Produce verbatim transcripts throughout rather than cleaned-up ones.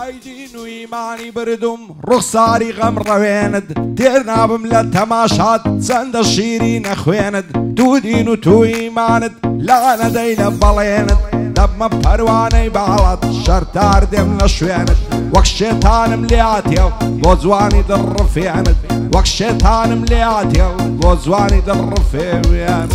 هايدين وإيماني بردم رخصاري غم رويند تيرنابم لتماشات سند الشيرين أخويند تو دين وتو إيماند لا نديل بليند دب مبترواني بعلط شرطار دم لشويند وك الشيطان ملياتيو بوزواني در فياند وك الشيطان ملياتيو بوزواني در فياند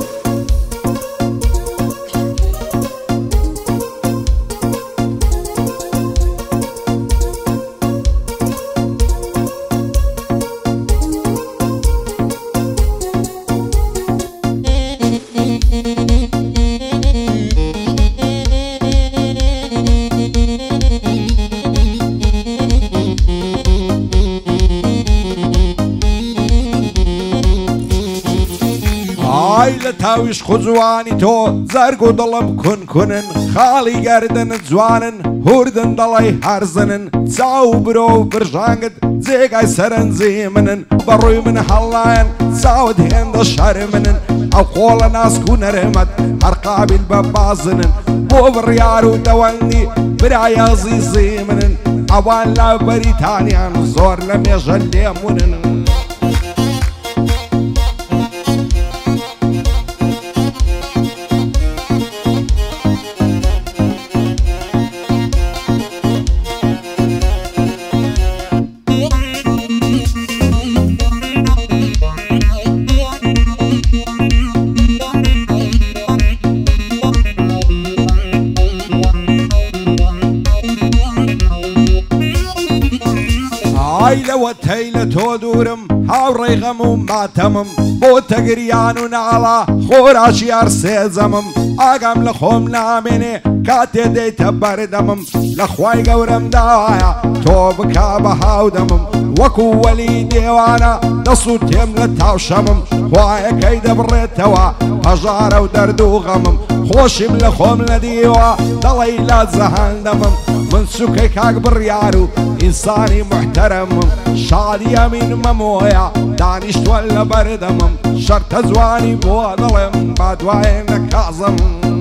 عائلة تاويش خزواني تو زرقو ضلم كن كنن خالي قردن زوانن هوردن ضلي هرزنن تساو برو برجانقد زيقاي سرن زيمنن بروي من حلاين تساود هند شرمنن او قول ناس كون رمت هرقابي الببازنن بو بريارو دواني برايا زي زيمنن اوان لا بريتانيا زور لم يجل يمونن عائلة وتهيلة تودورم هاوري غموم ما تمم بو تقريان على خوراشي أرسي زمم أقام لخوم ناميني كاتي دي تبردمم لخواي قورم دايا توب كابا هاودمم وكو ولي ديوانا نصوت يملة تاوشمم خواي كيد بريتوا هجارة ودردو غمم خوشم لخوم لديوا دليلة زهان دمم من سكي كاك بريارو إنساني محترم شادي من ممويا دانش ولا بردمم شرط زواني بو ظلم بعد وينك أعظم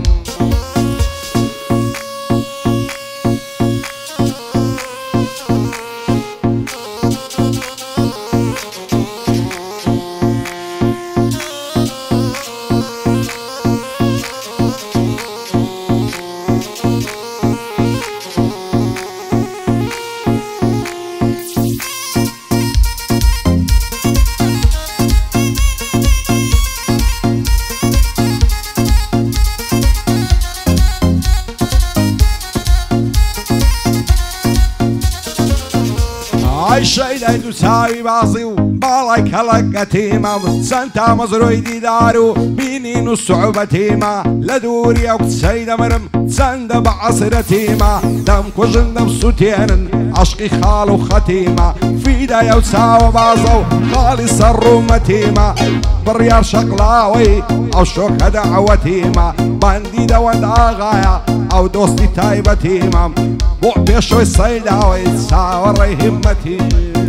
عيشي ليدو ساوي بازي وبالاي كلق تيما سنتا مزروي دي دارو بينين الصعوبة تيما لدوري اوك سيدة مرم سند بعصر تيما دم كوجن دم سوتين عشقي خالو ختيما في دايا وساوي بازو خالي صرو متيما بريار شقلاوي او شوك دعوة تيما باندي دوان آغايا او دوستي تايبة تيما بو بيشوي الصيداوي تساوري همتي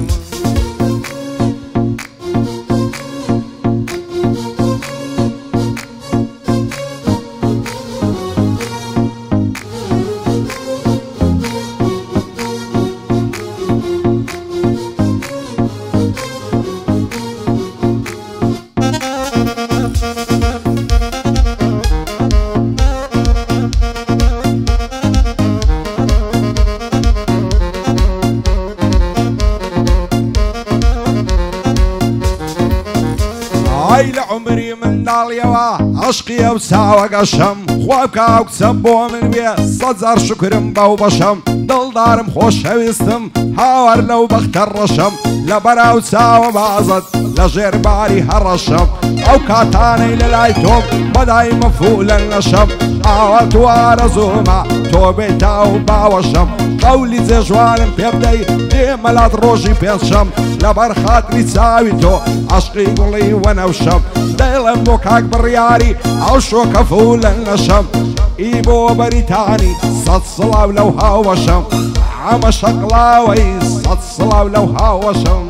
عيلة عمري من داليوا عشقي وساوى قشم خوابكا وكسبو من بيه صدزار شكرم باو بشم دل دارم خوش هويستم هاور لو بختر رشم لبرا وساوى بازد لجير باري هرشم او كاتاني للايتوب بداي مفولا نشم آوات وارزوما توبيتا وباوشم قولي زي جوانم بيبدي ديمالات روجي بيشم لبر خاطري ساويتو عشقي قولي وانا وشم ديلم بوكاك برياري عشو كفولا نشم ايبو بريتاني صد صلاو لو هاوشم عم شقلاوي صد صلاو لو هاوشم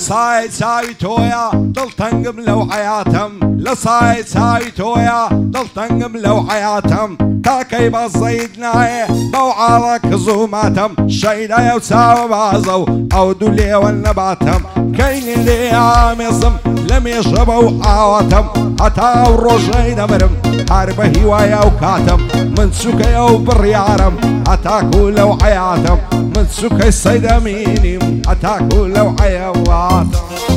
لصاي تساوي تويا ضل تنقم لو حياتهم لصاي تساوي تويا ضل تنقم لو حياتهم تاكي بزيدنا بوعارك زوماتهم شيدا يوساو بازو او دولي والنباتهم كاين اللي عامصم لم يشربوا حواتهم حتى الرجل دمرم حاربه هوايا وكاتم من سكي او بريارم اتاكو لو حياتهم من سكي الصيد مينيم اتاكو لو حيواتهم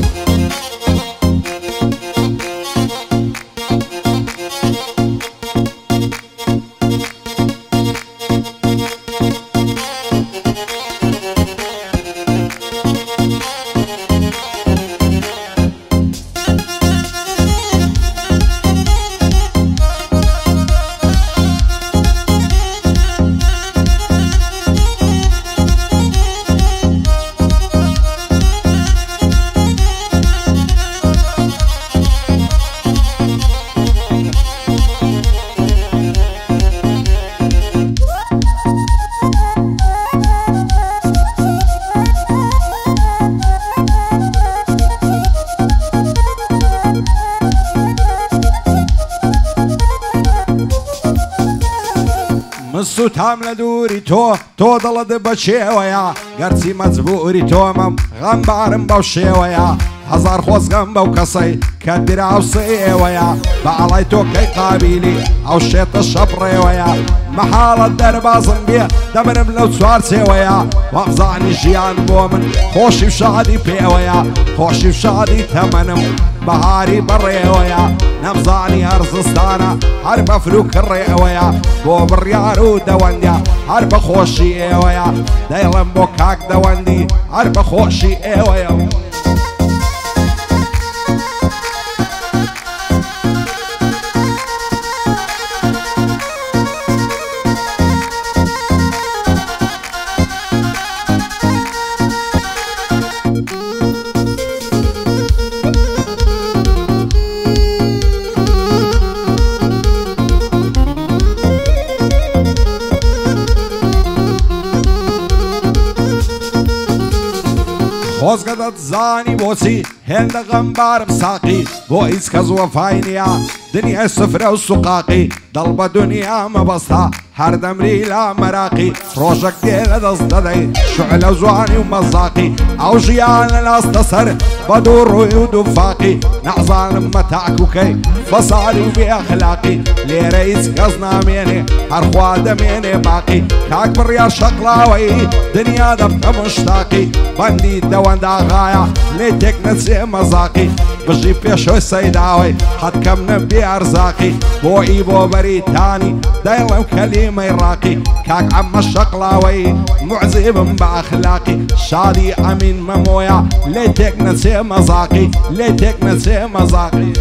مسو تام لدوري تو تو ضلد بشيويا قرتي مزبوري تومم غنبارم بوشيويا هزار خوز غنبا وكسي كدر عوصي ويا بعلي توكي قابيلي او شيط الشبري ويا محالة دربازن بيه دمرم لو سوار سويا وافزعني جيان بومن خوشي وشادي بيويا خوشي وشادي ثمنم بهاري بري ويا نفزاني ارزستانا هرب فلوك الري ويا بو بريارو دوانديا هرب خوشي ويا دايلم بوكاك دواندي هرب خوشي ويا خوز قدت زاني بوسي هند غنبار مساقي بو إسكز وفاينيا دنيا سفرة وسقاقي ضلبة دنيا مبسطة هر دمري لا مراقي روشك ديل دصددي شعلة وزواني ومزاقي او جيان الاستصر بدور ريود وفاقي نعزان متاعكوكي فصالي باخلاقي لي رئيس قصنا ميني هرخوا دميني باقي كاك بريار شقلاوي دنيا دبت مشتاقي بندي دوان دا غاية ليتك نسي مزاقي بجي بيشو السيداوي حد كم نبي ارزاقي بو ايبو بريتاني دايلم كلمة راقي كاك عم الشقلاوي معزب باخلاقي شادي امين ممويا ليتك نسي مزاقي ليتك نسي مزاقي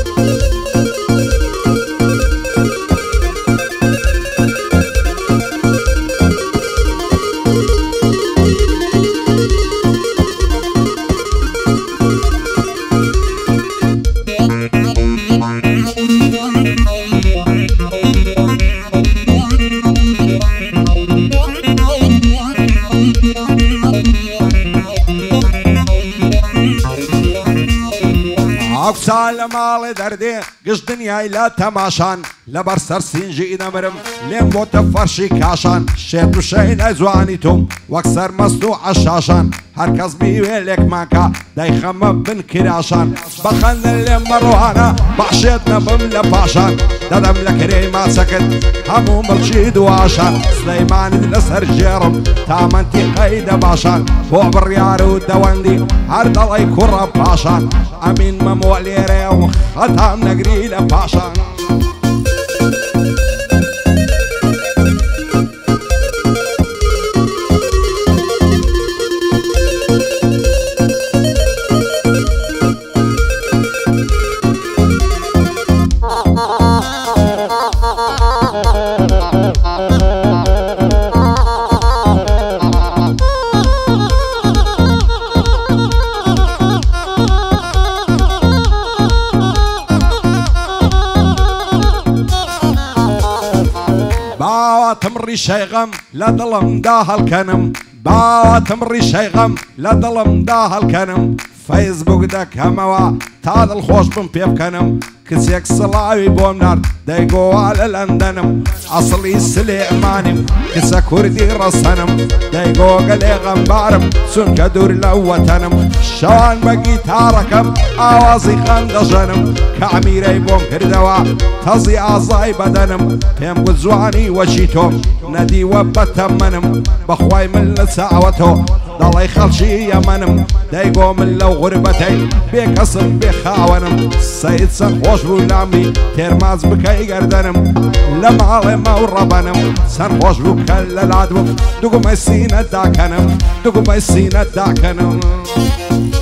سالم على دردي قش دنياي لا تماشان لبر سرسين جي نمرم لين بو تفرشي كاشان شيت وشين ازوانيتم واكسر مستو عشاشان هركز بيويلك ماكا داي خمم بن كراشان بخن اللي مروهانا بحشيتنا بملا باشان ددم لكري ما سكت هموم الجيد وعشان سليمان الاسهر جيرم تامنتي قيد باشان بو بريارو دواندي هرد الله يكون باشان امين ممولي ريو ختام نقري لباشان تمري شيغم لا ظلم داه الكنم باوا تمري شيغم لا ظلم داه الكنم فەیسبوک دەکەمەوە تا دڵخۆش بم پێ بکەنم کچێک سڵاوی بۆم نارد دەیگۆوا لە لەندەنم ئەسڵی سلێمانیم کچە کوردی ڕەسەنم دەیگۆ گەلێ غەمبارم چونکە دوور لە وەتەنم شەوان بە گیتارەکەم ئاوازی خەندەژەنم کە عەمیرەی بۆم کردەوە تەزی ئازای بەدەنم پێم گوت جوانی وەچی تۆ نەدیوە بەتەمەنم بەخوای من لە چاوەتۆ دەڵی خەڵکی یەمەنم دەیگۆ من لەو غوربەتەی بێ کەسم بێ خاوەنم سەید چەند خۆش بوو لامی تێرماز بکەی گەردەنم لە ماڵێ مەو ڕەبەنم چەند خۆش بوو کە لە لاد بوو دوگمەی سینە داکەنم دوگمەی سینە داکەنم